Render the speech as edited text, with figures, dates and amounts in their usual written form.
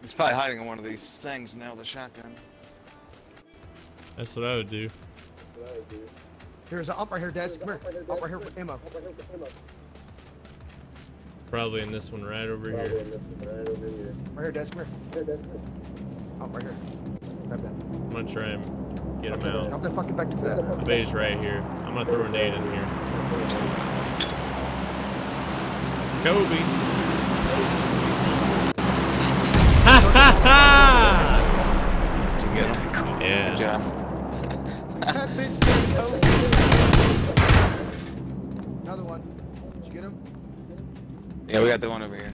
He's probably hiding in one of these things now with a shotgun. That's what I would do. There's an ump right here, Des. Come here. Ump right here with ammo. Probably in this one right over here. Right here, Des. Come here. Ump right here. Grab that. I'm gonna try and get him out. Drop that fucking vector for that. The bai's right here. I'm gonna throw a nade in here. Kobe. Ha ha ha! Did you get him? Cool. Yeah. Good job. That bitch said Kobe. Another one. Did you get him? Yeah, we got the one over here.